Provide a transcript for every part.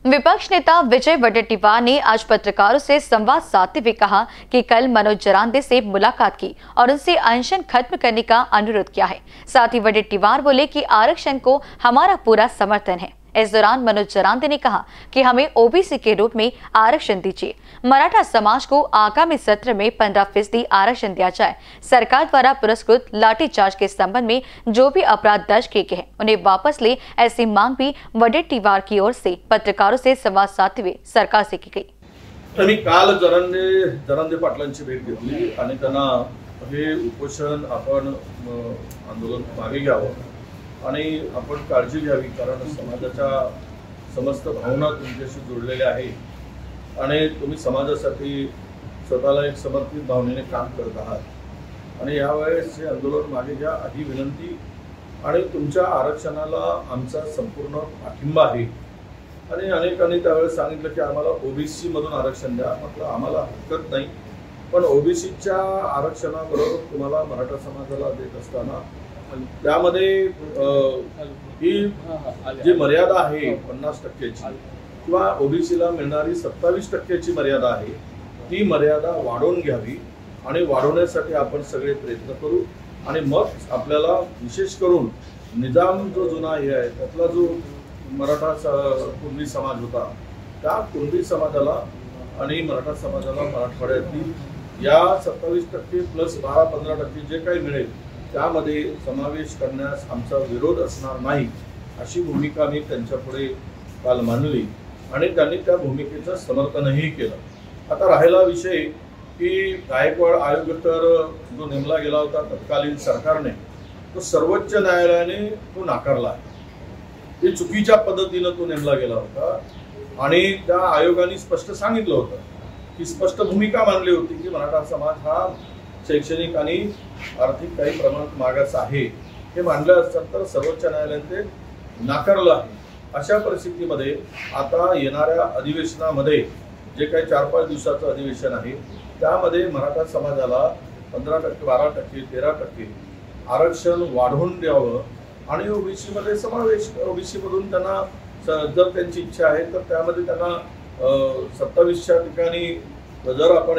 विपक्ष नेता विजय वडेट्टीवार ने आज पत्रकारों से संवाद साधते हुए कहा कि कल मनोज जरांदे से मुलाकात की और उनसे अनशन खत्म करने का अनुरोध किया है। साथ ही वडेट्टीवार बोले कि आरक्षण को हमारा पूरा समर्थन है। इस दौरान मनोज जरांदे ने कहा कि हमें ओबीसी के रूप में आरक्षण दीजिए। मराठा समाज को आगामी सत्र में 15% आरक्षण दिया जाए। सरकार द्वारा पुरस्कृत लाठीचार्ज के संबंध में जो भी अपराध दर्ज किए गए हैं उन्हें वापस ले, ऐसी मांग भी वडेट्टीवार की ओर से पत्रकारों से संवाद साधते हुए सरकार से की गई। मी काल जरांदे पाटलांची भेट घेतली आणि त्यांना हे उपोषण आपण आंदोलन मागे घ्यावं आणि आपण काळजी घ्यावी, कारण समाजाच्या समस्त भावना तुमच्याशी जोडलेल्या आहेत आणि तुम्ही समाजासाठी स्वतःला एक समर्पित भावनेने काम करत आहात आणि यावेळेस हे आंदोलन मागे घ्या ही विनंती आणि तुमच्या आरक्षणाला आमचा संपूर्ण पाठिंबा आहे। आणि अनेकांनी त्यावेळेस सांगितलं की आम्हाला ओबीसी मधून आरक्षण द्या। म्हटलं आम्हाला हरकत नाही, पण ओबीसीच्या आरक्षणाबरोबर तुम्हाला मराठा समाजाला देत असताना त्यामध्ये ही जी मर्यादा आहे 50%ची किंवा ओबीसीला मिळणारी 27%ची मर्यादा आहे, ती मर्यादा वाढवून घ्यावी आणि वाढवण्यासाठी आपण सगळे प्रयत्न करू। आणि मग आपल्याला विशेष करून निजाम जो जुना आहे त्यातला जो मराठा कुणबी समाज होता, त्या कुणबी समाजाला आणि मराठा समाजाला मराठवाड्यातली या 27% प्लस 12-15% जे काही मिळेल त्यामध्ये समावेश करण्यास आमचा विरोध असणार नाही, अशी भूमिका मी त्यांच्यापुढे काल मांडली आणि त्यांनी त्या भूमिकेचं समर्थनही केलं। आता राहिला विषय की गायकवाड आयोग तर जो नेमला गेला होता तत्कालीन सरकारने, तो सर्वोच्च न्यायालयाने तो नाकारला आहे। ते चुकीच्या पद्धतीने तो नेमला गेला होता आणि त्या आयोगाने स्पष्ट सांगितलं होतं की स्पष्ट भूमिका मांडली होती की मराठा समाज हा शैक्षणिक आणि आर्थिक काही प्रमाणात मागास आहे, हे मांडलं असतं तर सर्वोच्च न्यायालयाने ते नाकारलं आहे। अशा परिस्थितीमध्ये आता येणाऱ्या अधिवेशनामध्ये जे काही 4-5 दिवसाचं अधिवेशन आहे त्यामध्ये मराठा समाजाला 15%, 12%, 13% आरक्षण वाढवून द्यावं आणि ओबीसी मध्ये समावेश, ओबीसी मधून त्यांना जर त्यांची इच्छा आहे तर त्यामध्ये त्यांना 27च्या ठिकाणी जर आपण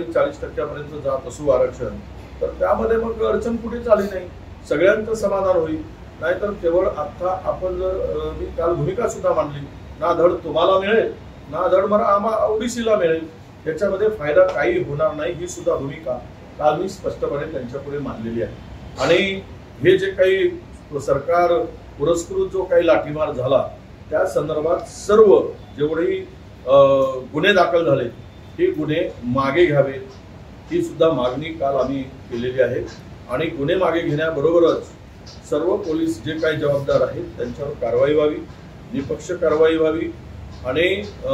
39-40% जात असू आरक्षण, तर त्यामध्ये मग अडचण कुठे झाली नाही, सगळ्यांचं समाधान होईल। नाहीतर केवळ आता आपण जर मी काल भूमिका सुद्धा मांडली, ना धड तुम्हाला मिळेल ना धड आम्हाला ओबीसीला मिळेल, त्याच्यामध्ये फायदा काही होणार नाही, ही सुद्धा भूमिका काल मी स्पष्टपणे त्यांच्यापुढे मांडलेली आहे। आणि हे जे काही सरकार पुरस्कृत जो काही लाठीमार झाला त्या संदर्भात सर्व जेवढे गुन्हे दाखल झाले हे गुन्हे मागे घ्यावे, ही सुद्धा मागणी काल आम्ही केलेली आहे। आणि गुन्हे मागे घेण्याबरोबरच सर्व पोलीस जे काही जबाबदार आहेत त्यांच्यावर कारवाई व्हावी, निपक्ष कारवाई व्हावी आणि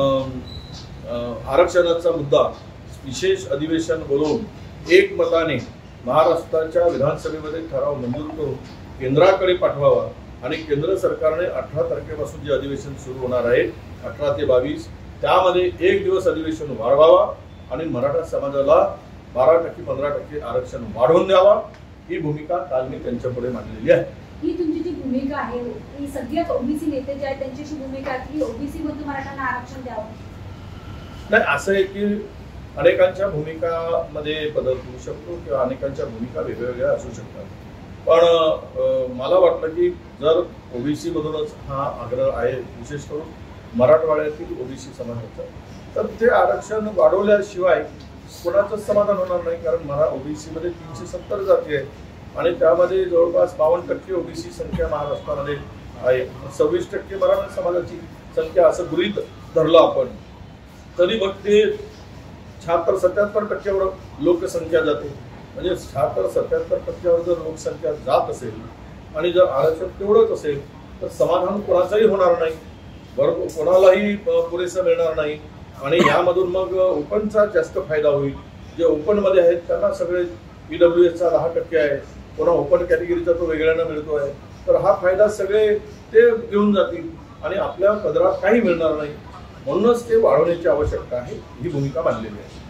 आरक्षणाचा मुद्दा विशेष अधिवेशन बोलवून एकमताने महाराष्ट्राच्या विधानसभेमध्ये ठराव मंजूर करून केंद्राकडे पाठवावा आणि केंद्र सरकारने 18 तारखेपासून जे अधिवेशन सुरू होणार आहे 18 ते 22 त्यामध्ये एक दिवस अधिवेशन वाढवावा आणि मराठा समाजाला 12%-15% आरक्षण वाढवून द्यावा, ही भूमिका काल मी त्यांच्यापुढे मांडलेली आहे। ही तुमची जी भूमिका आहे ही सगळ्यात ओबीसी नेते जे आहेत त्यांची भूमिका की ओबीसी मधून मराठ्यांना आरक्षण द्यावं, नाही असं आहे की अनेकांच्या भूमिकामध्ये बदल होऊ शकतो किंवा अनेकांच्या भूमिका वेगवेगळ्या असू शकतात, पण मला वाटलं की जर ओबीसी मधूनच हा आग्रह आहे विशेष करून मराठवाड्यातील ओबीसी समाजाचं, तर ते आरक्षण वाढवल्याशिवाय कोणाचं समाधान होणार नाही। कारण ओबीसी मध्ये 370 जाती आहेत आणि त्यामध्ये जवळपास 52% ओबीसी संख्या महाराष्ट्रामध्ये आहे, 26% मराठा समाजाची संख्या असं गृहीत धरलं आपण, तरी मग ते 76-77% लोकसंख्या जाते। म्हणजे 76-77% जर लोकसंख्या जात असेल आणि जर आरक्षण तेवढंच असेल तर समाधान कोणाचंही होणार नाही, बरोबर कोणालाही पुरेसं मिळणार नाही आणि यामधून मग ओपनचा जास्त फायदा होईल। जे ओपन मध्ये आहेत त्यांना सगळे ईडब्ल्यूएसचा 10% आहे, कोणा ओपन कॅटेगरीचा तो वेगळ्यानं मिळतो आहे, तर हा फायदा सगळे ते घेऊन जातील आणि आपल्या पदरात काही मिळणार नाही, म्हणूनच ते वाढवण्याची आवश्यकता आहे, ही भूमिका मांडलेली आहे।